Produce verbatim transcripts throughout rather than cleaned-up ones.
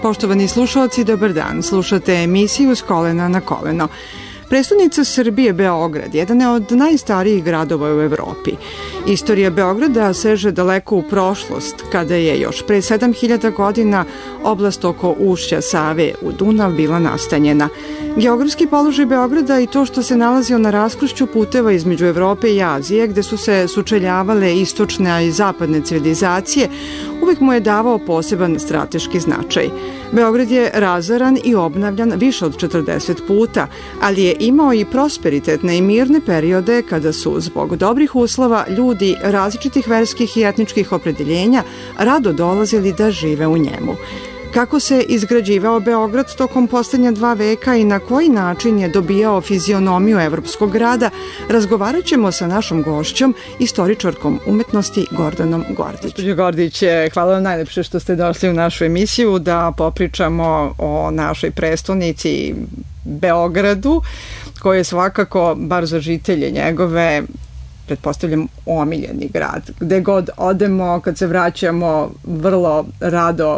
Poštovani slušalci, dobar dan. Slušate emisiju S kolena na koleno. Prestonica Srbije, Beograd, jedan je od najstarijih gradova u Evropi. Istorija Beograda seže daleko u prošlost, kada je još pre sedam hiljada godina oblast oko ušća Save u Dunav bila nastanjena. Geografski položaj Beograda i to što se nalazio na raskršću puteva između Evrope i Azije, gde su se sučeljavale istočne i zapadne civilizacije, uvek mu je davao poseban strateški značaj. Beograd je razaran i obnavljan više od četrdeset puta, ali je imao i prosperitetne i mirne periode kada su, zbog dobrih uslova, ljudi različitih verskih i etničkih opredeljenja rado dolazili da žive u njemu. Kako se izgrađivao Beograd tokom poslednja dva veka i na koji način je dobijao fizionomiju evropskog grada, razgovarat ćemo sa našom gošćom, istoričarkom umetnosti Gordanom Gordić. Gospođo Gordić, hvala vam najlepše što ste došli u našu emisiju da popričamo o našoj prestonici Beogradu, koji je svakako, bar za žitelje njegove, pretpostavljam, omiljeni grad. Gde god odemo, kad se vraćamo, vrlo rado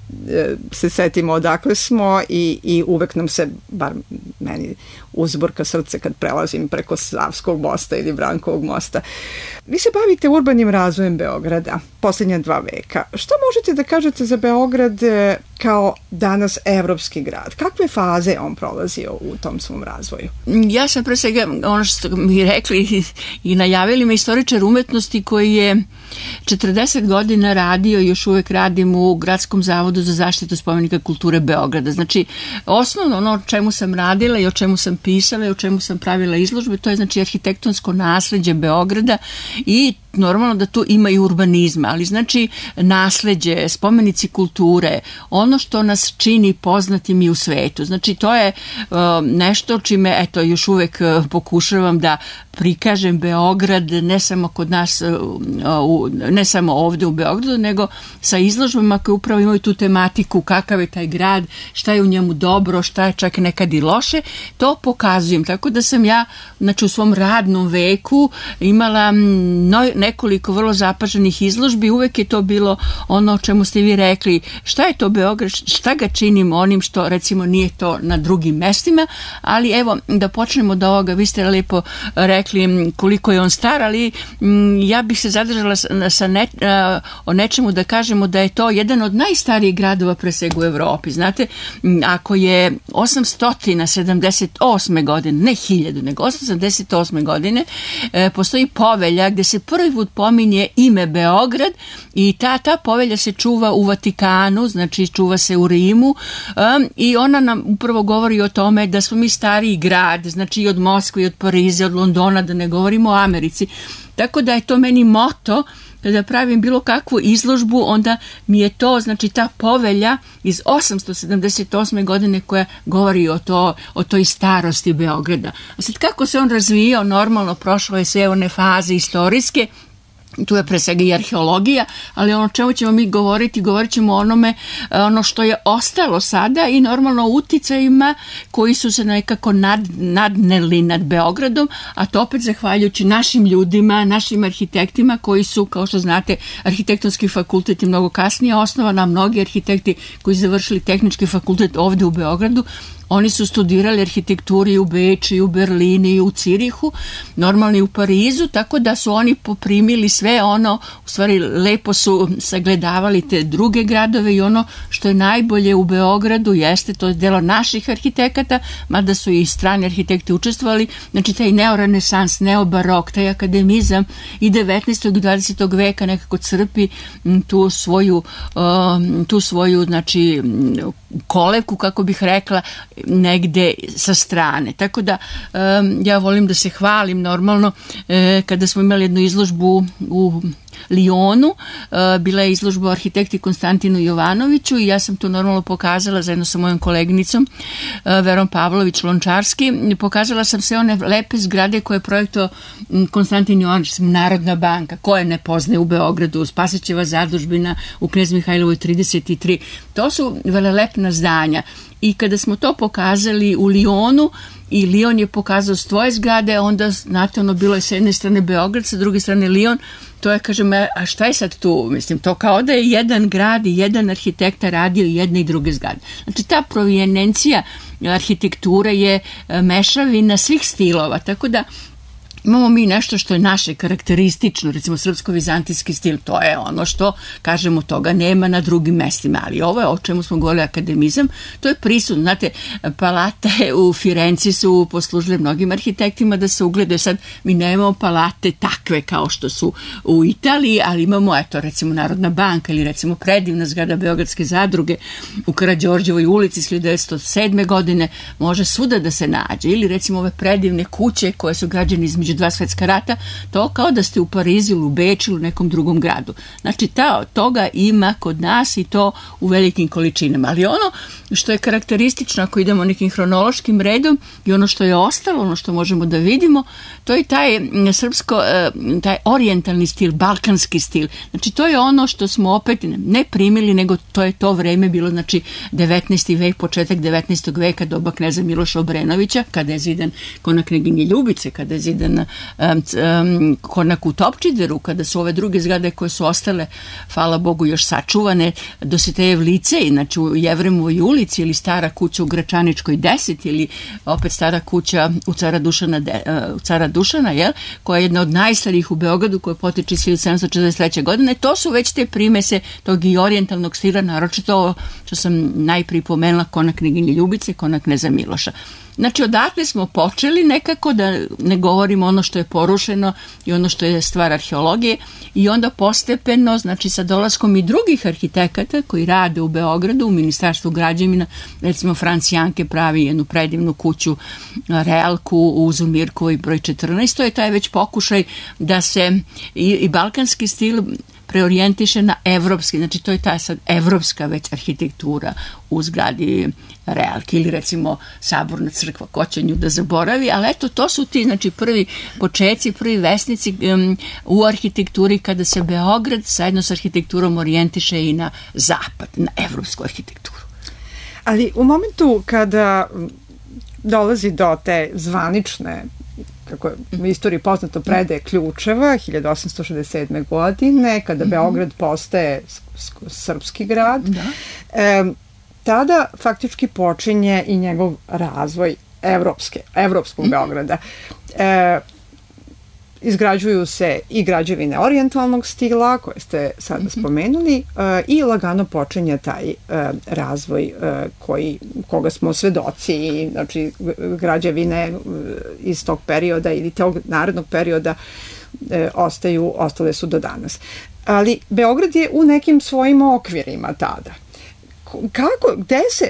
se setimo odakle smo i, i uvek nam se, bar meni, uzburka srce kad prelazim preko Savskog mosta ili Brankovog mosta. Vi se bavite urbanim razvojem Beograda poslednja dva veka. Šta možete da kažete za Beograd kao danas evropski grad? Kakve faze je on prolazio u tom svom razvoju? Ja sam pre svega, ono što mi rekli i najavili me, istoričar umetnosti koji je četrdeset godina radio i još uvek radim u Gradskom zavodu za zaštitu spomenika kulture Beograda. Znači, osnovno ono o čemu sam radila i o čemu sam pisala i o čemu sam pravila izložbe, to je znači arhitektonsko nasleđe Beograda i normalno da tu ima i urbanizma, ali znači nasleđe, spomenici kulture, ono što nas čini poznatim i u svetu. Znači to je uh, nešto čime, eto, još uvek uh, pokušavam da prikažem Beograd ne samo kod nas, uh, uh, ne samo ovde u Beogradu, nego sa izložbama koje upravo imaju tu tematiku, kakav je taj grad, šta je u njemu dobro, šta je čak nekad i loše, to pokazujem. Tako da sam ja, znači u svom radnom veku imala no, nekoliko vrlo zapaženih izložbi, uvek je to bilo ono o čemu ste vi rekli, šta je to Beograd, šta ga činimo onim što recimo nije to na drugim mestima, ali evo da počnemo od ovoga, vi ste lepo rekli koliko je on star, ali ja bih se zadržala sa ne, o nečemu da kažemo da je to jedan od najstarijih gradova pre svega u Evropi. Znate, ako je osamsto sedamdeset osme godine, ne hiljadu, nego osamsto sedamdeset osme godine, postoji povelja gde se prvi put pominje ime Beograd i ta, ta povelja se čuva u Vatikanu, znači čuva se u Rimu um, i ona nam upravo govori o tome da smo mi stariji grad, znači i od Moskve, i od Pariza, od Londona, da ne govorimo o Americi. Tako da je to meni moto kada pravim bilo kakvu izložbu, onda mi je to, znači ta povelja iz osamsto sedamdeset osme godine koja govori o, to, o toj starosti Beograda. A sad kako se on razvijao, normalno prošlo je sve one faze istorijske, tu je pre svega i arheologija, ali ono čemu ćemo mi govoriti, govorit ćemo o onome, ono što je ostalo sada i normalno uticajima koji su se nekako nad, nadneli nad Beogradom, a to opet zahvaljujući našim ljudima, našim arhitektima koji su, kao što znate, arhitektonski fakultet je mnogo kasnije osnovan, a mnogi arhitekti koji završili tehnički fakultet ovde u Beogradu, oni su studirali arhitekturu i u Beču, i u Berlini, i u Cirihu, normalno i u Parizu, tako da su oni poprimili sve ono, u stvari lepo su sagledavali te druge gradove i ono što je najbolje u Beogradu jeste, to je delo naših arhitekata, mada su i strani arhitekti učestvovali, znači taj neorenesans, neobarok, taj akademizam i devetnaestog i dvadesetog veka nekako crpi tu svoju, tu svoju, znači, kolevku, kako bih rekla, negde sa strane. Tako da um, ja volim da se hvalim normalno eh, kada smo imali jednu izložbu u Lionu, uh, bila je izložba o arhitekti Konstantinu Jovanoviću i ja sam to normalno pokazala zajedno sa mojom koleginicom uh, Verom Pavlović-Lončarski. Pokazala sam sve one lepe zgrade koje je projektovao Konstantin Jovanović, Narodna banka, koje ne poznaje u Beogradu, Spasićeva zadužbina u Knez Mihajlovoj trideset tri. To su velelepna zdanja. I kada smo to pokazali u Lionu i Lion je pokazao svoje zgrade, onda, znate, ono bilo je s jedne strane Beograd, sa druge strane Lion, to je, kažem, a šta je sad tu? Mislim, to kao da je jedan grad i jedan arhitekta radio jedne i druge zgrade. Znači, ta provijenencija arhitekture je mešavina svih stilova, tako da imamo mi nešto što je naše karakteristično, recimo srpsko-vizantijski stil, to je ono što, kažemo, toga nema na drugim mestima, ali ovo je o čemu smo govorili, akademizam, to je prisutno. Znate, palate u Firenci su poslužile mnogim arhitektima da se ugledaju. Sad mi nemamo palate takve kao što su u Italiji, ali imamo, eto, recimo Narodna banka ili recimo predivna zgrada Beogradske zadruge u Karađorđevoj ulici iz hiljadu devetsto sedme. godine, može svuda da se nađe. Ili recimo ove predivne kuće koje su građene između dva svetska rata, to kao da ste u Parizu ili u Beču ili u nekom drugom gradu. Znači, ta, toga ima kod nas i to u velikim količinama. Ali ono što je karakteristično, ako idemo nekim hronološkim redom, i ono što je ostalo, ono što možemo da vidimo, to je taj srpsko, taj orijentalni stil, balkanski stil. Znači, to je ono što smo opet ne primili, nego to je to vreme bilo, znači, devetnaesti vek, početak devetnaestog veka, doba kneza Miloša Obrenovića, kada je zidan konak Kneginje Ljubice, kada je zidan um, um, konak u Topčideru, kada su ove druge zgrade koje su ostale, hvala Bogu, još sačuvane, Dositejev licej, znači u Jevremovoj ulici, ili stara kuća u Gračaničkoj deset, ili opet stara kuća u Cara Dušana, de, uh, u Cara Dušana, jel, koja je jedna od najstarijih u Beogradu, koja potiče iz hiljadu sedamsto četrdeset treće. godine. To su već te primese tog i orijentalnog stila, naročito što sam najprije pomenula, konak Kneginje Ljubice, konak kneza Miloša. Znači, odatle smo počeli nekako, da ne govorimo ono što je porušeno i ono što je stvar arheologije, i onda postepeno, znači sa dolaskom i drugih arhitekata koji rade u Beogradu, u Ministarstvu građevina, recimo Franc Janke pravi jednu predivnu kuću, Realku u Uzumirkovoj broj četrnaest, to je taj već pokušaj da se i, i balkanski stil preorijentiše na evropski, znači to je ta sad evropska već arhitektura u zgradi Realke, ili recimo Saborna crkva, ko će nju da zaboravi, ali eto, to su ti, znači, prvi početci, prvi vesnici um, u arhitekturi, kada se Beograd zajedno s arhitekturom orijentiše i na zapad, na evropsku arhitekturu. Ali u momentu kada dolazi do te zvanične, kako je u istoriji poznato, predaje ključeva hiljadu osamsto šezdeset sedme. godine, kada Beograd postaje srpski grad, da. E, tada faktički počinje i njegov razvoj evropske, evropskog Beograda. E, izgrađuju se i građevine orijentalnog stila, koje ste sada spomenuli, i lagano počinje taj razvoj koji, koga smo svedoci, znači građevine iz tog perioda ili tog narednog perioda ostaju, ostale su do danas. Ali Beograd je u nekim svojim okvirima tada. Kako, gde se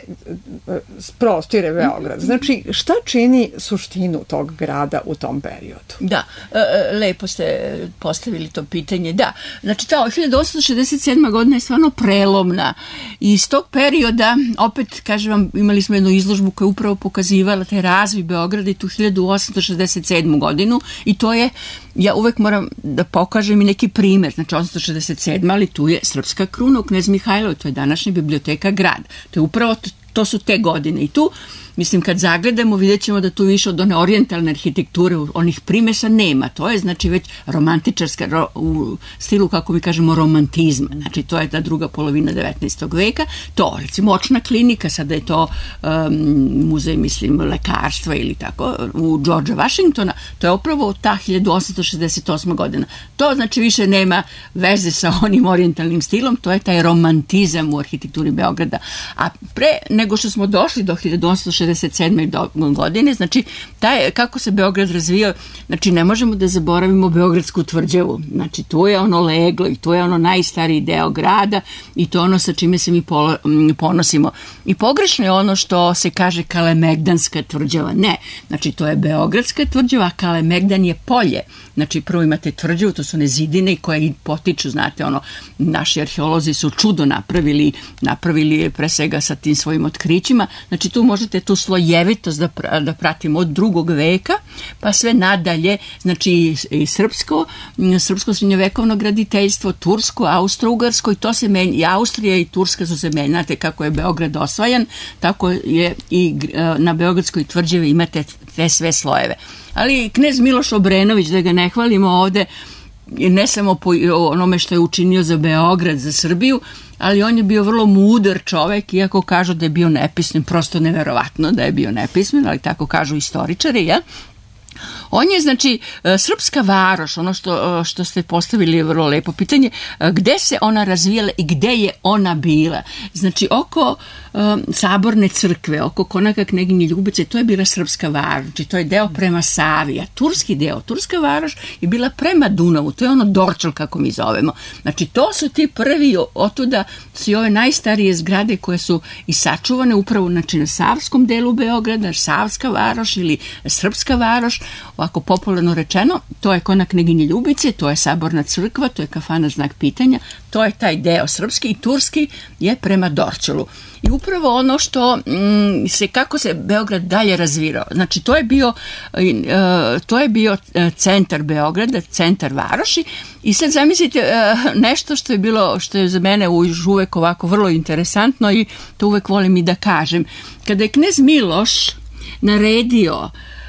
prostire Beograd? Znači, šta čini suštinu tog grada u tom periodu? Da, lepo ste postavili to pitanje. Da, znači ta hiljadu osamsto šezdeset sedma. godina je stvarno prelomna. I iz tog perioda, opet, kažem vam, imali smo jednu izložbu koja je upravo pokazivala taj razvoj Beograda i tu hiljadu osamsto šezdeset sedmu. godinu, i to je, ja uvek moram da pokažem i neki primer, znači osamsto šezdeset sedma. ali tu je srpska kruna u Knez Mihajlovoj, to je današnja biblioteka grad. To je upravo, to su te godine, i tu, mislim, kad zagledamo, vidjet ćemo da tu više od one orijentalne arhitekture, onih primesa nema. To je, znači, već romantičarska, ro, u stilu, kako mi kažemo, romantizma. Znači, to je ta druga polovina devetnaestog. veka. To, recimo, očna klinika, sada je to um, muzej, mislim, lekarstva ili tako, u Georgea Washingtona. To je upravo ta hiljadu osamsto šezdeset osma. godina. To, znači, više nema veze sa onim orijentalnim stilom, to je taj romantizam u arhitekturi Beograda. A pre nego što smo došli do hiljadu osamsto šezdeset sedme. godine, znači, taj, kako se Beograd razvijao, znači, ne možemo da zaboravimo Beogradsku tvrđavu. Znači, to je ono leglo i to je ono najstariji deo grada i to je ono sa čime se mi ponosimo. I pogrešno je ono što se kaže Kalemegdanska tvrđava. Ne, znači, to je Beogradska tvrđava, a Kalemegdan je polje. Znači, prvo imate tvrđavu, to su one zidine koje potiču, znate, ono, naši arheolozi su čudo napravili, napravili pre svega sa tim svojim otkrićima. Znači, tu možete tu tu slojevitost da, da pratimo od drugog veka, pa sve nadalje, znači i srpsko, srpsko srednjovekovno graditeljstvo, tursko, austro-ugarsko i to se menja, i Austrija i Turska su se menjali. Znate kako je Beograd osvajan, tako je i na Beogradskoj tvrđavi imate te sve slojeve. Ali knez Miloš Obrenović, da ga ne hvalimo ovde, ne samo po onome što je učinio za Beograd, za Srbiju, ali on je bio vrlo mudar čovek, iako kažu da je bio nepismen, prosto neverovatno da je bio nepismen, ali tako kažu istoričari, ja? On je, znači, srpska varoš, ono što, što ste postavili je vrlo lepo pitanje, gde se ona razvijala i gde je ona bila. Znači, oko um, Saborne crkve, oko konaka Kneginje Ljubice, to je bila srpska varoš, znači to je deo prema Savi, a turski deo, turska varoš je bila prema Dunavu, to je ono Dorčel kako mi zovemo. Znači, to su ti prvi, otuda su i ove najstarije zgrade koje su i sačuvane upravo, znači, na savskom delu Beograda, Savska varoš ili srpska varoš, ovako popularno rečeno, to je konak Kneginje Ljubice, to je Saborna crkva, to je kafana Znak pitanja, to je taj deo srpski i turski je prema Dorčelu. I upravo ono što m, se, kako se Beograd dalje razvirao, znači to je bio, uh, to je bio centar Beograda, centar varoši i sad zamislite uh, nešto što je bilo, što je za mene uvek ovako vrlo interesantno i to uvek volim i da kažem. Kada je knez Miloš naredio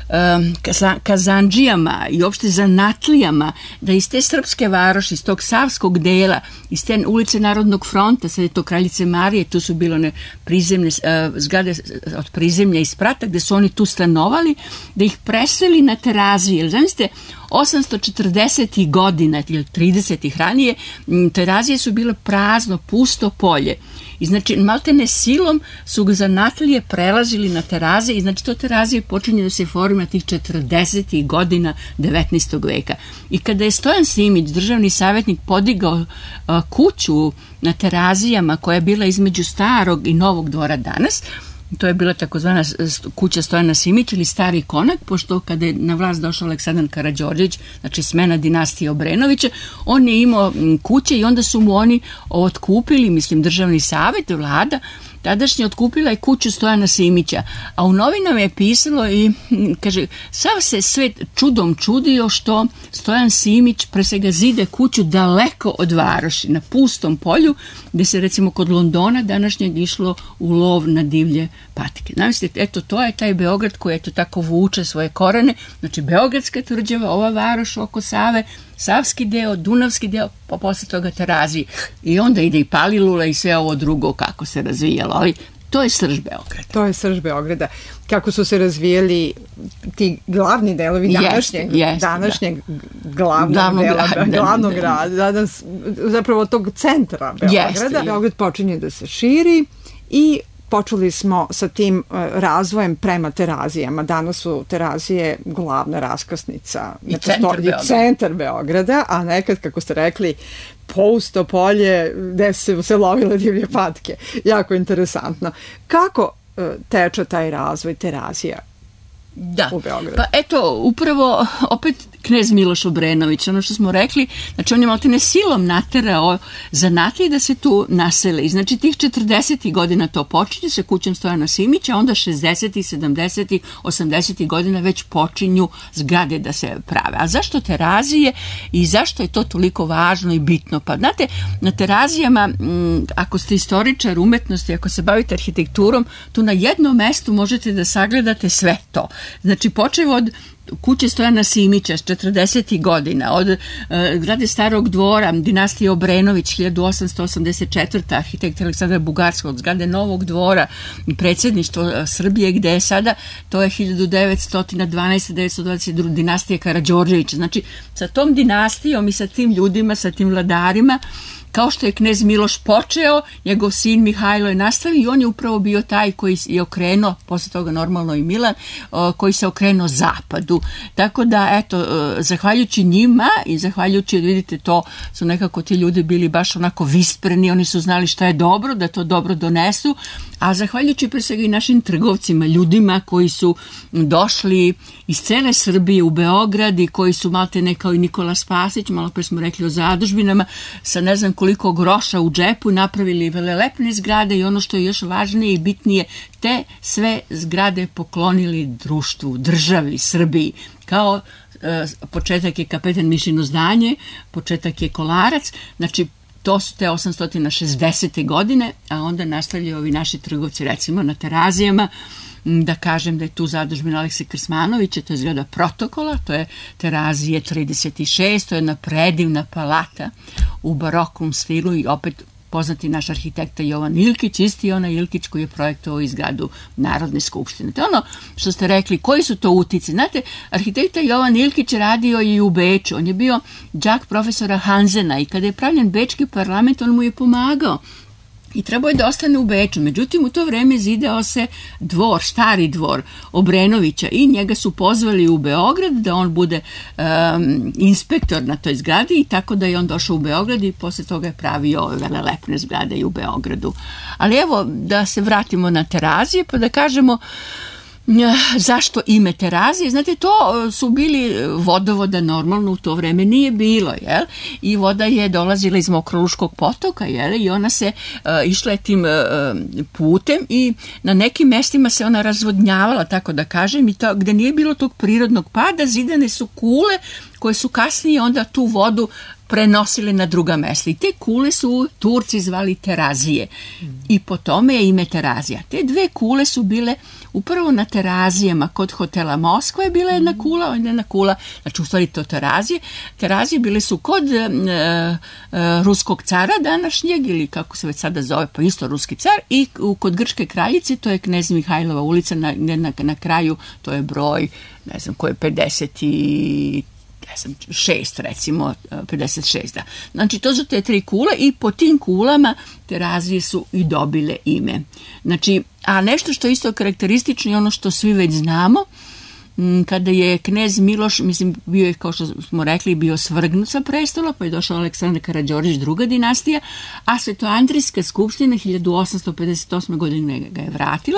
kazandžijama i uopšte zanatlijama da iz te srpske varoši, iz tog savskog dela, iz te ulice Narodnog fronta, sad je to Kraljice Marije, tu su bilo one prizemne uh, zgrade od prizemlja i sprata gde su oni tu stanovali, da ih preseli na Terazije. Jer zamislite, osamsto četrdesetih godina ili tridesetih ranije Terazije su bile prazno, pusto polje. I znači, maltene silom su ga zanatlije prelazili na Teraze i znači to Terazije počinje da se formira tih četrdesetih godina devetnaestog veka. I kada je Stojan Simić, državni savjetnik, podigao a, kuću na Terazijama koja je bila između starog i novog dvora danas, to je bila takozvana kuća Stojana Simića ili Stari konak, pošto kada je na vlast došao Aleksandar Karađorđević, znači smena dinastije Obrenovića, on je imao kuće i onda su mu oni otkupili, mislim, državni savjet, vlada, tadašnje otkupila je kuću Stojana Simića, a u novinama je pisalo i, kaže, sav se svet čudom čudio što Stojan Simić pre svega zide kuću daleko od varoši, na pustom polju, gde se recimo kod Londona današnjeg išlo u lov na divlje patike. Zamislite, eto, to je taj Beograd koji eto tako vuče svoje korene, znači Beogradska tvrđava, ova varoš oko Save, savski deo, dunavski deo, pa posle toga Terazije. I onda ide i Palilula i sve ovo drugo kako se razvijalo, ali to je srž Beograda. To je srž Beograda. Kako su se razvijali ti glavni delovi današnjeg, yes, yes, današnjeg da. glavnog, glavnog dela, grada, glavnog da, grada, danas, zapravo tog centra Beograda. Yes, Beograd počinje da se širi i počeli smo sa tim uh, razvojem prema Terazijama. Danas su Terazije glavna raskrsnica i centar, centar Beograda, a nekad, kako ste rekli, pusto polje gde su se lovile divlje patke. Jako interesantno. Kako uh, teče taj razvoj Terazija da. u Beogradu? Pa eto, upravo opet knez Miloš Obrenović, ono što smo rekli, znači on je maltene silom naterao zanatlije da se tu nasele. I znači tih četrdesetih godina to počinje sa kućom Stojana Simića, onda šezdesetih, sedamdesetih, osamdesetih godina već počinju zgrade da se prave. A zašto Terazije i zašto je to toliko važno i bitno? Pa znate, na Terazijama, m, ako ste istoričar umetnosti, ako se bavite arhitekturom, tu na jednom mestu možete da sagledate sve to. Znači, počev od kuće Stojana Simića s četrdesetih godina, od uh, zgrade Starog dvora, dinastije Obrenović, hiljadu osamsto osamdeset četvrta. arhitekta Aleksandra Bugarskog, od zgrade Novog dvora, predsjedništvo Srbije, gde je sada, to je hiljadu devetsto dvanaesta do devetsto dvadeset druga. dinastije Karađorđevića. Znači, sa tom dinastijom i sa tim ljudima, sa tim vladarima, kao što je knez Miloš počeo, njegov sin Mihajlo je nastavio i on je upravo bio taj koji je okrenuo, posle toga normalno i Milan, koji se okrenuo zapadu. Tako da, eto, zahvaljujući njima i zahvaljujući, vidite, to su nekako ti ljudi bili baš onako vispreni, oni su znali šta je dobro, da to dobro donesu, a zahvaljujući pre svega i našim trgovcima, ljudima koji su došli iz cele Srbije u Beograd i koji su maltene kao i Nikola Spasić, malo pre smo rekli o zadužbinama, sa ne znam koliko nekoliko groša u džepu, napravili velelepne zgrade i ono što je još važnije i bitnije, te sve zgrade poklonili društvu, državi, Srbiji, kao početak je Kapetan Mišino zdanje, početak je Kolarac, znači to su te osamsto šezdesete godine, a onda nastavljaju ovi naši trgovci, recimo na Terazijama, da kažem da je tu zadužbina Alekse Krsmanovića, to je zgrada Protokola, to je Terazije trideset šest, to je jedna predivna palata u baroknom stilu i opet poznati naš arhitekta Jovan Ilkić, isti onaj Ilkić koji je projektovao izgradu Narodne skupštine. To je ono što ste rekli, koji su to utici. Znate, arhitekta Jovan Ilkić radio i u Beču, on je bio đak profesora Hanzena i kada je pravljen Bečki parlament, on mu je pomagao. I trebao je da ostane u Beču. Međutim, u to vreme zidao se dvor, stari dvor Obrenovića i njega su pozvali u Beograd da on bude um, inspektor na toj zgradi i tako da je on došao u Beograd i posle toga je pravio ove velelepne zgrade i u Beogradu. Ali evo, da se vratimo na Terazije pa da kažemo zašto ime Terazije? Znate, to su bili vodovoda normalno u to vreme nije bilo, jel? I voda je dolazila iz Mokroluškog potoka, jel? I ona se uh, išla je tim uh, putem i na nekim mestima se ona razvodnjavala, tako da kažem, i to, gde nije bilo tog prirodnog pada, zidane su kule koje su kasnije onda tu vodu prenosili na druga mesta. I te kule su Turci zvali Terazije. Mm. I po tome je ime Terazija. Te dve kule su bile upravo na Terazijama. Kod hotela Moskva je bila jedna kula, onda jedna kula, znači u stvari to Terazije. Terazije bile su kod uh, uh, ruskog cara današnjeg, ili kako se već sada zove, pa isto ruski car, i u, kod grčke kraljice, to je Knez Mihajlova ulica, na, na, na kraju to je broj, ne znam ko je, pedeset i ne znam, šest recimo, pedeset šest, da. Znači, to su te tri kule i po tim kulama Terazije su i dobile ime. Znači, a nešto što je isto karakteristično i ono što svi već znamo, kada je knez Miloš, mislim, bio je, kao što smo rekli, bio svrgnut sa prestola, pa je došao Aleksandar Karađorđević, druga dinastija, a Svetoandrijska skupština hiljadu osamsto pedeset osme godine ga je vratila.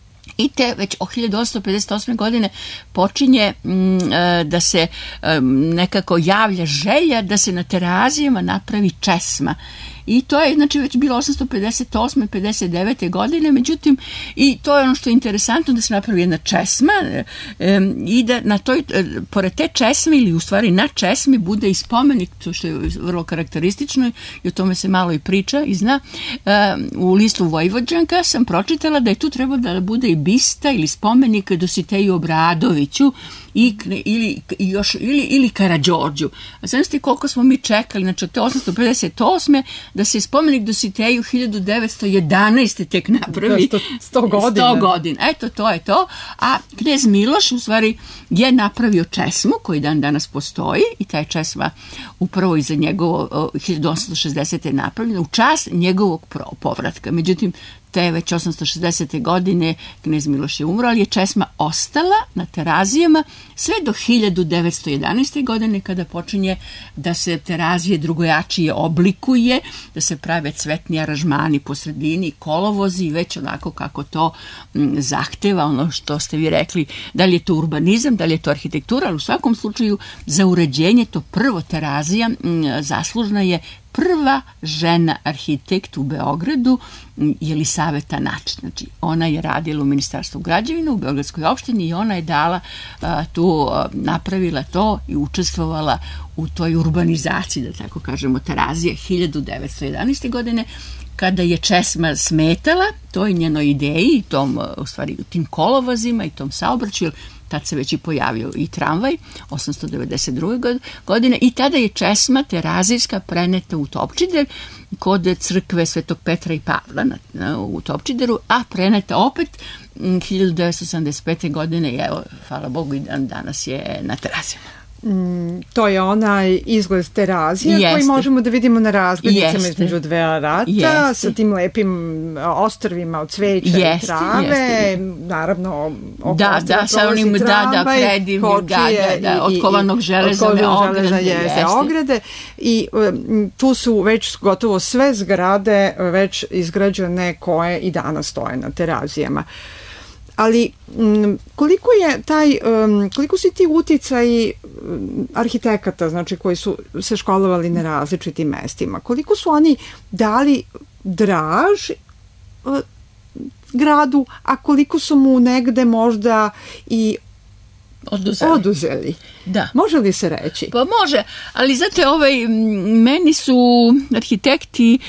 I te već od hiljadu osamsto pedeset osme godine počinje m, da se m, nekako javlja želja da se na Terazijama napravi česma. I to je, znači, već bilo osamsto pedeset osme pedeset devete godine, međutim, i to je ono što je interesantno, da se napravi jedna česma e, i da na toj, e, pored te česme, ili u stvari na česmi, bude i spomenik, to što je vrlo karakteristično i o tome se malo i priča i zna. E, u listu Vojvođanka sam pročitala da je tu trebalo da bude i bista ili spomenik Dositeju Obradoviću i, ili, još, ili, ili Karađorđu. A znam ste koliko smo mi čekali, znači od te osamsto pedeset osme da se spomenik Dositeju hiljadu devetsto jedanaeste tek napravi. sto godina. sto godina. Eto, to je to. A knez Miloš u stvari je napravio česmu koji dan danas postoji i taj česma upravo iza njegovo hiljadu osamsto šezdesete napravljena u čast njegovog povratka. Međutim, te već osamsto šezdesete godine knez Miloš je umro, ali je česma ostala na Terazijama sve do hiljadu devetsto jedanaeste godine kada počinje da se Terazije drugojačije oblikuje, da se prave cvetni aranžmani po sredini, kolovozi, već onako kako to m, zahteva, ono što ste vi rekli, da li je to urbanizam, da li je to arhitektura, ali u svakom slučaju za uređenje to prvo Terazija m, zaslužna je prva žena arhitekt u Beogradu, Jelisaveta Načić. Znači, ona je radila u Ministarstvu građevine u Beogradskoj opštini i ona je dala a, tu, a, napravila to i učestvovala u toj urbanizaciji, da tako kažemo, Terazije hiljadu devetsto jedanaeste godine, kada je česma smetala toj njenoj ideji, tom, u stvari, tim kolovozima i tom saobraćaju, tad se već i pojavio i tramvaj, osamsto devedeset druge godine, i tada je česma terazijska preneta u Topčider kod crkve Svetog Petra i Pavla na, na, u Topčideru, a preneta opet hiljadu devetsto sedamdeset pete godine i evo, hvala Bogu, i dan danas je na Terazijama. Mm, to je onaj izgled Terazija Jeste. Koji možemo da vidimo na razglednicama Jeste. Između dve rata, Jeste. Sa tim lepim ostrvima od cveća Jeste, i trave, jeste. Naravno oko da, da, sa onim, da, da, predivnim, da, da, da, od kovanog železane ograde, jeste, ograde i um, tu su već gotovo sve zgrade već izgrađene koje i danas stoje na Terazijama. Ali koliko je taj, koliko su ti uticaji arhitekata, znači koji su se školovali na različitim mestima, koliko su oni dali draž gradu, a koliko su mu negde možda i oduzeli. oduzeli. Da. Može li se reći? Pa može, ali znate, ovaj, meni su arhitekti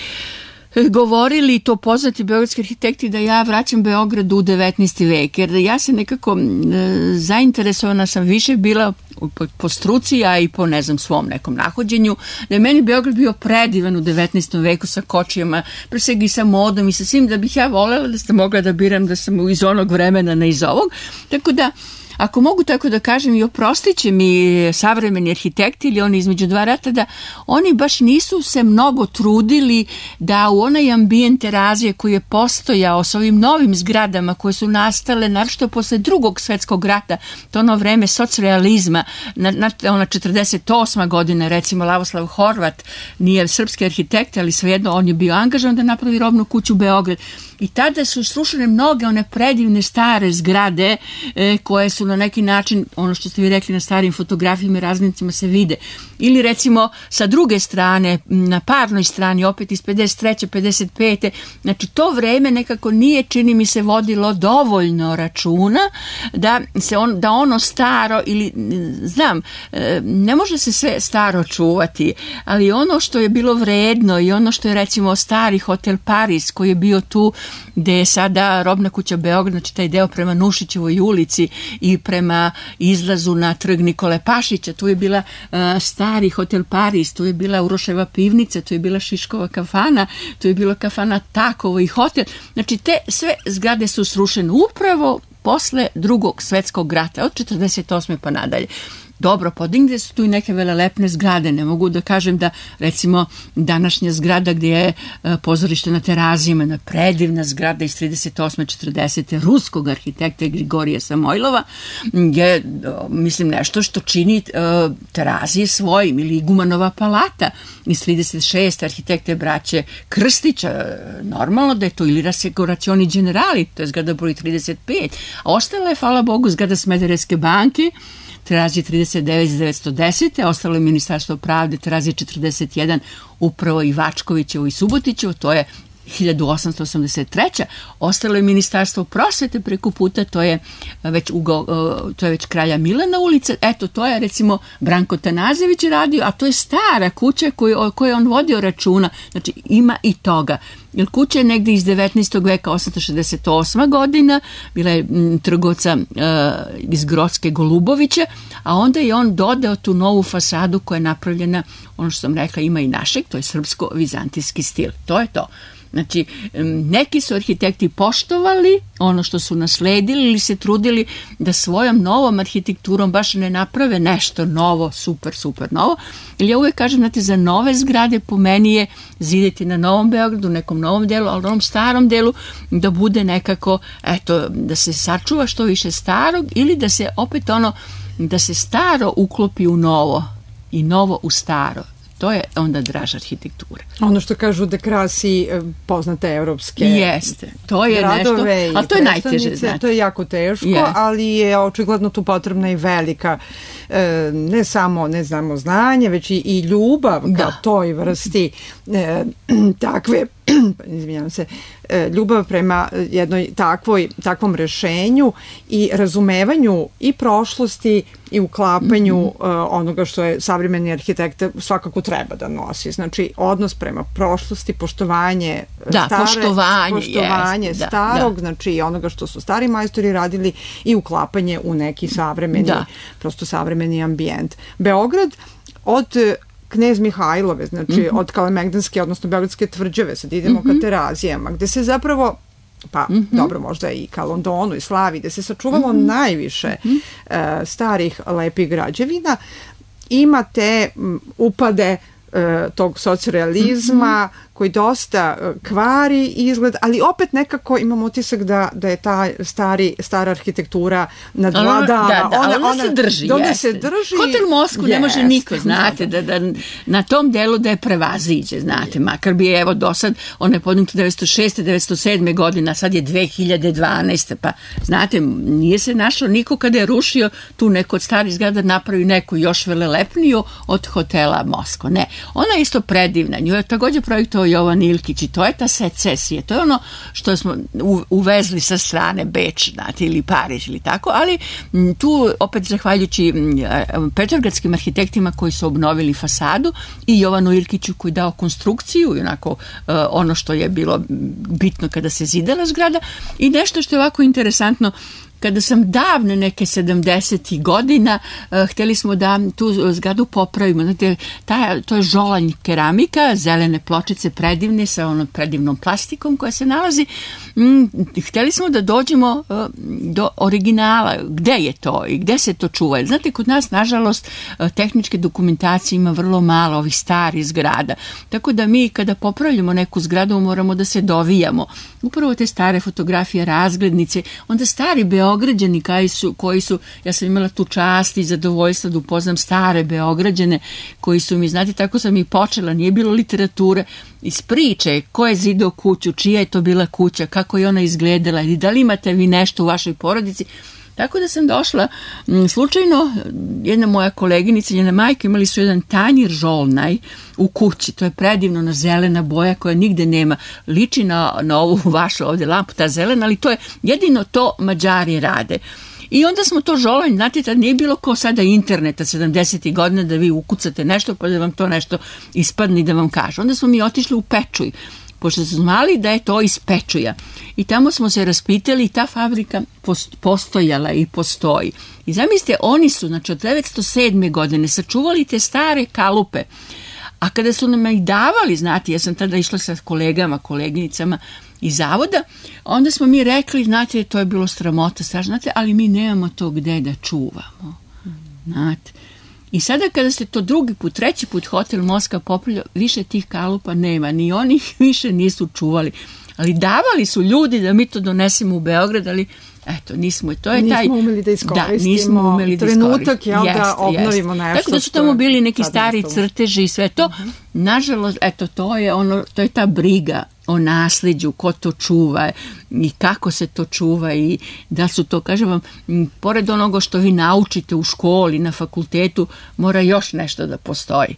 govorili, to poznati beogradski arhitekti, da ja vraćam Beograd u devetnaesti vek, jer ja se nekako zainteresovana sam više bila po, po struci, a i po, ne znam, svom nekom nahođenju, da je meni Beograd bio predivan u devetnaestom veku sa kočijama, pre svega i sa modom i sa svim, da bih ja voljela da ste mogla da biram da sam iz onog vremena na iz ovog, tako da ako mogu tako da kažem, i oprostit će mi savremeni arhitekti ili oni između dva rata, da oni baš nisu se mnogo trudili da u onaj ambijent Terazije koji je postojao s ovim novim zgradama koje su nastale, naročito posle drugog svetskog rata, to ono vreme socrealizma, na, na, ona četrdeset osma godina, recimo Lavoslav Horvat, nije srpski arhitekt, ali svejedno on je bio angažovan da napravi robnu kuću u Beograd. I tada su srušene mnoge one predivne stare zgrade e, koje su na neki način, ono što ste vi rekli na starim fotografijama i razglednicima se vide. Ili recimo sa druge strane, na parnoj strani, opet iz pedeset treće pedeset pete Znači to vreme nekako nije, čini mi se, vodilo dovoljno računa da, se on, da ono staro, ili znam, e, ne može se sve staro čuvati, ali ono što je bilo vredno i ono što je recimo stari hotel Paris koji je bio tu gde je sada robna kuća Beograd, znači taj deo prema Nušićevoj ulici i prema izlazu na trg Nikole Pašića, tu je bila uh, stari hotel Paris, tu je bila Uroševa pivnica, tu je bila Šiškova kafana, tu je bila kafana Takovo i hotel. Znači te sve zgrade su srušene upravo posle drugog svetskog rata, od četrdeset osme pa nadalje. Dobro, podignute su tu i neke velelepne zgrade. Ne mogu da kažem da, recimo, današnja zgrada gdje je pozorište na Terazijama, na predivna zgrada iz trideset osme četrdesete ruskog arhitekta Grigorija Samojlova, je, mislim, nešto što čini uh, Terazije svojim, ili Igumanova palata iz trideset šeste arhitekte braće Krstića. Normalno da je to ili Rassicurazioni Generali, to je zgrada broj trideset pet, a ostala je, hvala Bogu, zgrada Smederevske banke, Terazije trideset devet devetsto deset ostalo je Ministarstvo pravde, Terazije četrdeset jedan, upravo Ivačkovićevo i Subotićevo, to je hiljadu osamsto osamdeset treće Ostalo je Ministarstvo prosvete preko puta, to je već, ugo, to je već Kralja Milana ulica, eto, to je recimo Branko Tanazević radio, a to je stara kuća koju, o kojoj on vodio računa, znači ima i toga. Jer kuća je negdje iz devetnaestog veka, osamsto šezdeset osma godina, bila je m, trgovca e, iz Grocke Golubovića, a onda je on dodao tu novu fasadu koja je napravljena, ono što sam rekla, ima i našeg, to je srpsko-vizantijski stil. To je to. Znači, neki su arhitekti poštovali ono što su nasledili ili se trudili da svojom novom arhitekturom baš ne naprave nešto novo, super, super novo. Ili ja uvijek kažem, znate, za nove zgrade po meni je zideti na Novom Beogradu, nekom novom delu, ali na onom starom delu da bude nekako, eto, da se sačuva što više starog ili da se opet ono, da se staro uklopi u novo i novo u staro. To je onda draž arhitektura. Ono što kažu da krasi poznate evropske Jeste, to je nešto, ali to je najteže, znači. To je jako teško, Jeste. Ali je očigledno tu potrebna i velika, ne samo, ne znamo, znanje, već i, i ljubav da. Ka toj vrsti e, takve, izvinjavam se, ljubav prema jednoj takvoj, takvom rešenju i razumevanju i prošlosti i uklapanju mm-hmm. uh, onoga što je savremeni arhitekt svakako treba da nosi. Znači, odnos prema prošlosti, poštovanje da, stare, poštovanje, poštovanje jest, starog, da, znači onoga što su stari majstori radili i uklapanje u neki savremeni, da. prosto savremeni ambijent. Beograd od Knez Mihajlove, znači mm-hmm. od Kalemegdanske, odnosno Beogradske tvrđave, sad idemo mm-hmm. ka Terazijama, gde se zapravo, pa mm-hmm. dobro, možda i ka Londonu i Slavi, gde se sačuvalo mm-hmm. najviše mm-hmm. uh, starih lepih građevina, ima te um, upade tog socrealizma mm-hmm. koji dosta kvari izgled, ali opet nekako imam utisak da, da je ta stari, stara arhitektura nadvladava. Da, da, ona, ona, ona se drži. Ona se drži. Hotel Moskvu ne može niko, znate, da, da na tom delu da je prevaziđe, znate, makar bi evo do sad, ona je podignuta devetsto šeste. devetsto sedme godina, sad je dve hiljade dvanaeste. Pa, znate, nije se našao niko kada je rušio tu neko od starih zgrada, napravi neku još velelepniju od hotela Moskva. Ne, ona je isto predivna. Nju je također projektovao Jovan Ilkić i to je ta secesija. To je ono što smo uvezli sa strane Beč, znate, ili Pariz ili tako, ali tu opet zahvaljujući petrogradskim arhitektima koji su obnovili fasadu i Jovanu Ilkiću koji dao konstrukciju i onako ono što je bilo bitno kada se zidala zgrada i nešto što je ovako interesantno. Kada sam davne neke sedamdesetih godina, uh, htjeli smo da tu zgradu popravimo. Znate, ta, to je žolanj keramika, zelene pločice predivne sa onom predivnom plastikom koja se nalazi. Mm, htjeli smo da dođemo uh, do originala. Gde je to i gde se to čuva? Znate, kod nas, nažalost, uh, tehničke dokumentacije ima vrlo malo ovih starih zgrada. Tako da mi kada popravljamo neku zgradu moramo da se dovijamo. Upravo te stare fotografije, razglednice, onda stari Beograđani koji su, koji su, ja sam imala tu čast i zadovoljstvo da upoznam stare Beograđane koji su mi, znate, tako sam i počela, nije bilo literature, iz priče ko je zidao kuću, čija je to bila kuća, kako je ona izgledala i da li imate vi nešto u vašoj porodici. Tako da sam došla, m, slučajno, jedna moja koleginica, njena majka, imali su jedan tanjir žolnaj u kući, to je predivno, na zelena boja koja nigde nema, liči na, na ovu vašu ovdje lampu, ta zelena, ali to je jedino to Mađari rade. I onda smo to žolanje, znate, tad nije bilo kao sada interneta sedamdesetih godina da vi ukucate nešto pa da vam to nešto ispadne i da vam kaže. Onda smo mi otišli u Pečuj, pošto smo znali da je to iz Pečuja. I tamo smo se raspitali i ta fabrika postojala i postoji. I zamislite, oni su, znači, od devetsto sedme godine sačuvali te stare kalupe. A kada su nam ih davali, znate, ja sam tada išla sa kolegama, koleginicama iz zavoda, onda smo mi rekli, znate, to je bilo sramota, strašno, znate, ali mi nemamo to gde da čuvamo. Znate. I sada kada ste to drugi put, treći put hotel Moskva popravljao, više tih kalupa nema, ni oni ih više nisu čuvali. Ali davali su ljudi da mi to donesemo u Beograd, ali eto, nismo, to je nismo taj... umeli da iskoristimo. Da, nismo umeli da trenutak, jel, jeste, da obnovimo jeste. nešto. Tako da su tamo bili neki stari crteži i sve to. Uh-huh. Nažalost, eto, to je ono, to je ta briga o nasljeđu, ko to čuva i kako se to čuva i da su to, kažem vam, pored onoga što vi naučite u školi, na fakultetu, mora još nešto da postoji.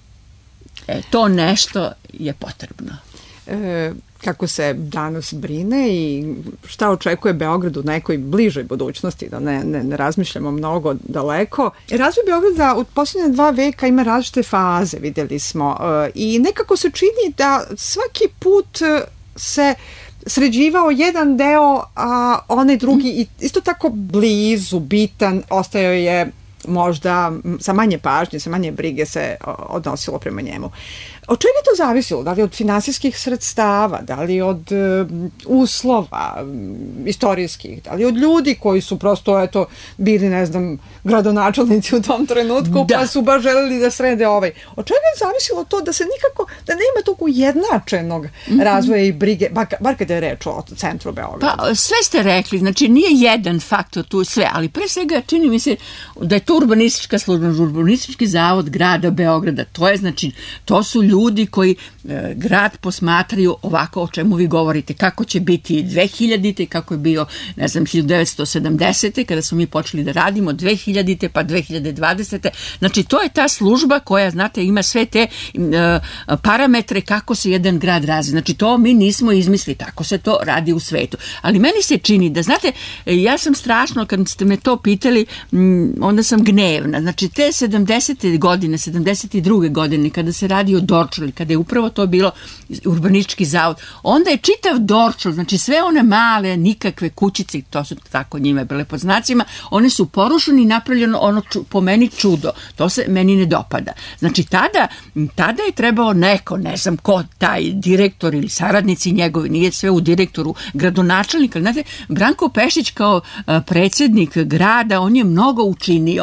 E, to nešto je potrebno. E, kako se danas brine i šta očekuje Beograd u nekoj bližoj budućnosti, da ne, ne, ne razmišljamo mnogo daleko. Razvoj Beograda u posljednje dva veka ima različite faze, vidjeli smo, e, i nekako se čini da svaki put se sređivao jedan deo, a onaj drugi i isto tako blizu, bitan, ostajao je možda sa manje pažnje, sa manje brige se odnosilo prema njemu. Od čega je to zavisilo? Da li od finansijskih sredstava, da li od um, uslova um, istorijskih, da li od ljudi koji su prosto, eto, bili, ne znam, gradonačelnici u tom trenutku, da. Pa su baš želeli da srede ovaj. Od čega je zavisilo to da se nikako, da nema tog ujednačenog mm-hmm. razvoja i brige, bar, bar kada je reč o centru Beograda? Pa, sve ste rekli, znači nije jedan faktor tu sve, ali pre svega čini mi se da je to urbanistička služba, urbanistički zavod grada Beograda, to je, znači, to su ljudi ljudi koji e, grad posmatraju ovako o čemu vi govorite, kako će biti dve hiljadite, kako je bio, ne znam, hiljadu devetsto sedamdesete kada smo mi počeli da radimo, dve hiljadite pa dve hiljade dvadesete. Znači, to je ta služba koja, znate, ima sve te e, parametre kako se jedan grad razvija. Znači, to mi nismo izmislili, tako se to radi u svetu. Ali meni se čini da, znate, ja sam strašno, kad ste me to pitali, m, onda sam gnevna. Znači, te sedamdesete godine, sedamdeset druge godine, kada se radi o Dorčuli, kada je upravo to bilo urbanistički zavod, onda je čitav Dorčul, znači sve one male, nikakve kućice, to su tako njime bile pod znacima, one su porušene i napravljeno ono ču, po meni čudo. To se meni ne dopada. Znači tada, tada je trebao neko, ne znam ko, taj direktor ili saradnici njegovi, nije sve u direktoru, gradonačelnika. Znate, Branko Pešić kao predsjednik grada, on je mnogo učinio.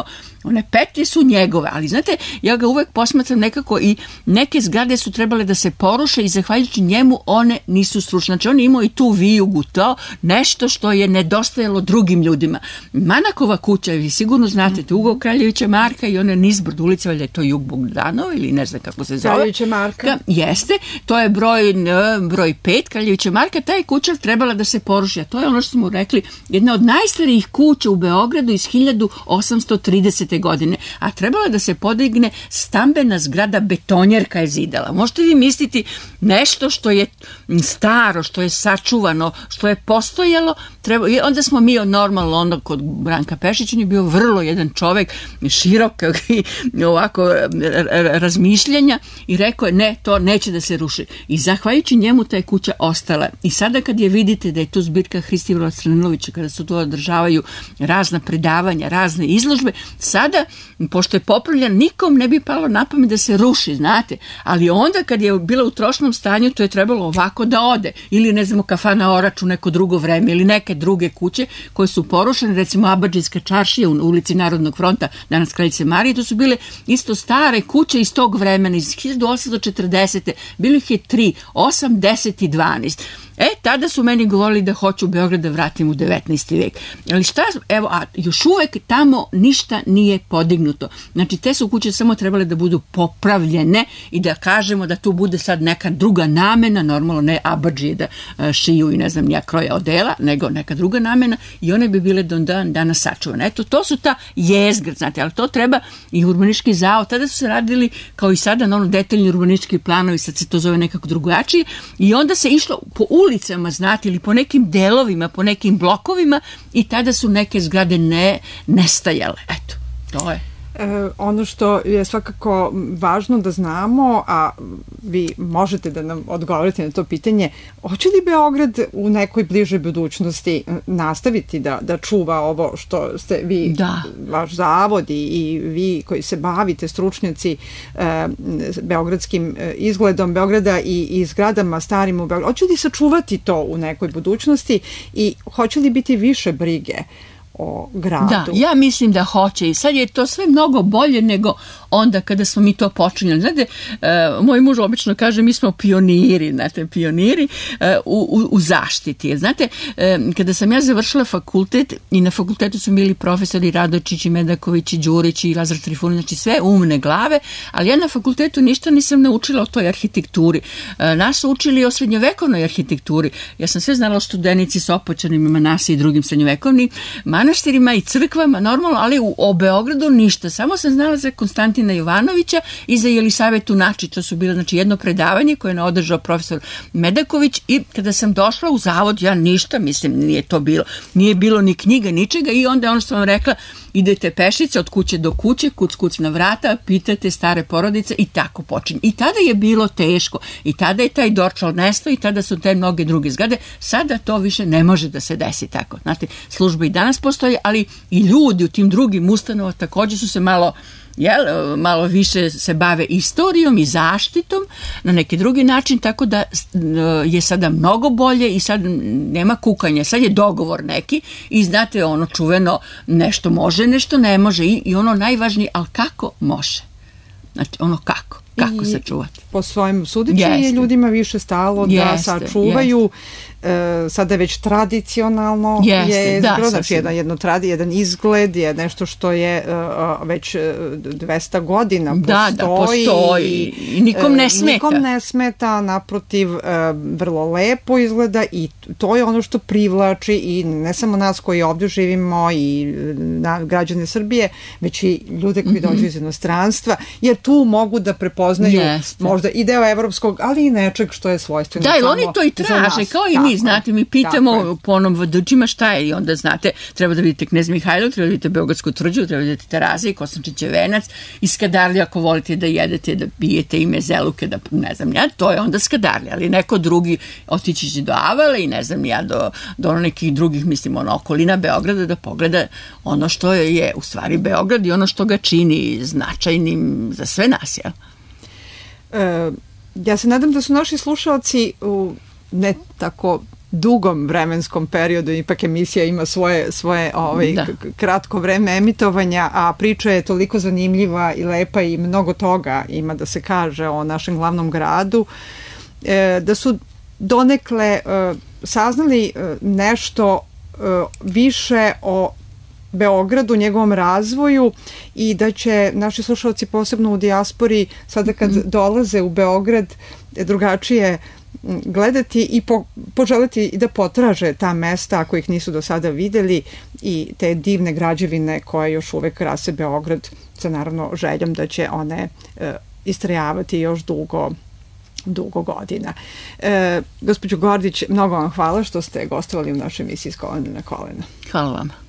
One petlje su njegove, ali znate, ja ga uvek posmatram nekako i neke zgrade su trebale da se poruše i zahvaljujući njemu one nisu srušene. Znači on je imao i tu vijugu, to nešto što je nedostajalo drugim ljudima. Manakova kuća, vi sigurno znate, to Ugo Kraljevića Marka i one nizbrod ulica, valjda je to Jug Bogdanov ili ne znam kako se zove. Kraljevića Marka. Jeste, to je broj, broj pet, Kraljevića Marka, ta je kuća trebala da se poruši, a to je ono što smo rekli, jedna od najstarijih kuća u Beogradu iz hiljadu osamsto tridesete godine, a trebala da se podigne stambena zgrada betonjerka je zidala. Možete vi misliti nešto što je staro, što je sačuvano, što je postojalo, treba, onda smo mi normalno ono kod Branka Pešića, on je bio vrlo jedan čovek širok i ovako razmišljanja i rekao je ne, to neće da se ruši. I zahvaljujući njemu ta je kuća ostala. I sada kad je vidite da je tu zbirka Hristivola Stranilovića, kada su to održavaju razna predavanja, razne izložbe, sada, pošto je popravljen, nikom ne bi palo na pamet da se ruši, znate, ali onda kad je bila u trošnom stanju, to je trebalo ovako da ode, ili ne znamo kafana Orač u neko drugo vreme, ili neke druge kuće koje su porušene, recimo Abadžijska čaršija u ulici Narodnog fronta, danas Kraljice Marije, to su bile isto stare kuće iz tog vremena, iz hiljadu osamsto četrdesete. Bilo ih je tri, osam, deset i dvanaest. E, tada su meni govorili da hoću Beograd da vratim u devetnaesti vek. Ali šta, evo, a još uvek tamo ništa nije podignuto. Znači, te su kuće samo trebale da budu popravljene i da kažemo da tu bude sad neka druga namena, normalno ne abadžije da šiju i ne znam nija kroja odela, nego neka druga namena i one bi bile do dan danas sačuvane. Eto, to su ta jezgr, znate, ali to treba i urbanistički zavod. Tada su se radili, kao i sada, normalno detaljni urbanistički planovi, sad se to zove nekako drugačije, i onda se išlo po ulicama, znate, ili po nekim delovima, po nekim blokovima i tada su neke zgrade ne, nestajale. Eto, to je. E, ono što je svakako važno da znamo, a vi možete da nam odgovorite na to pitanje, hoće li Beograd u nekoj bližoj budućnosti nastaviti da, da čuva ovo što ste vi, da. Vaš zavod i, i vi koji se bavite, stručnjaci e, beogradskim izgledom Beograda i, i zgradama starim u Beogradu, hoće li sačuvati to u nekoj budućnosti i hoće li biti više brige o gradu? Da, ja mislim da hoće i sad je to sve mnogo bolje nego onda kada smo mi to počinjali. Znate, uh, moj muž obično kaže mi smo pioniri, znate, pioniri uh, u, u, u zaštiti. Znate, uh, kada sam ja završila fakultet i na fakultetu su bili profesori Radočić i Medaković i Đurić i Lazar Trifunović, znači sve umne glave, ali ja na fakultetu ništa nisam naučila o toj arhitekturi. Uh, nas su učili o srednjovekovnoj arhitekturi. Ja sam sve znala o Studenici, Sopoćanima, Manasi i drugim srednjovekovnim manastirima i crkvama, normalno, ali u, o Beogradu ništa. Samo sam znala za Konstantina Jovanovića i za Jelisavetu Načić. To su bilo, znači, jedno predavanje koje je održao profesor Medaković i kada sam došla u zavod, ja ništa, mislim, nije to bilo. Nije bilo ni knjiga, ničega i onda ono što vam rekla, idete pešice od kuće do kuće, kuc, kuc na vrata, pitate stare porodice i tako počinje. I tada je bilo teško. I tada je taj Dorčal nestao i tada su te mnoge druge zgrade. Sada to više ne može da se desi tako. Znate, služba i danas postoji, ali i ljudi u tim drugim ustanovama također su se malo Jel, malo više se bave istorijom i zaštitom na neki drugi način, tako da je sada mnogo bolje i sad nema kukanja, sad je dogovor neki i znate ono čuveno nešto može, nešto ne može i, i ono najvažnije, ali kako može? Znači ono kako? Kako se čuvati? Po svojim sudeći je ljudima više stalo da jeste, sačuvaju jeste. Sada je već tradicionalno jeste, je da, znači jedan, jedno tradi, jedan izgled je nešto što je uh, već dvesta godina postoji, da, da, postoji i nikom ne smeta. Nikom ne smeta, naprotiv uh, vrlo lepo izgleda i to je ono što privlači i ne samo nas koji ovdje živimo i na, građane Srbije, već i ljude koji mm-hmm. dođu iz inostranstva, jer tu mogu da prepoznaju jeste. Možda i deo evropskog, ali i nečeg što je svojstveno. Da, ili oni to i traže, kao i mi. Znate, mi pitamo po onom vodičima šta je i onda znate, treba da vidite Knez Mihajlo, treba da vidite Beogradsku tvrđavu, treba da vidite Teraze i Kosančićev venac i Skadarlija ako volite da jedete, da pijete i mezeluke, da ne znam ja, to je onda Skadarlija, ali neko drugi otići će do Avale i ne znam ja do, do nekih drugih, mislim, ono, okolina Beograda da pogleda ono što je, je u stvari Beograd i ono što ga čini značajnim za sve nas, jel? E, ja se nadam da su naši slušalci u ne tako dugom vremenskom periodu, ipak emisija ima svoje, svoje ovaj, kratko vreme emitovanja, a priča je toliko zanimljiva i lepa i mnogo toga ima da se kaže o našem glavnom gradu, e, da su donekle e, saznali e, nešto e, više o Beogradu, njegovom razvoju i da će naši slušalci posebno u dijaspori sada kad mm-hmm. dolaze u Beograd drugačije gledati i po, poželiti da potraže ta mesta ako ih nisu do sada videli i te divne građevine koje još uvek krase Beograd sa naravno željom da će one e, istrajavati još dugo dugo godina. E, gospođo Gordić, mnogo vam hvala što ste gostovali u našoj emisiji S kolena na koleno. Hvala vam.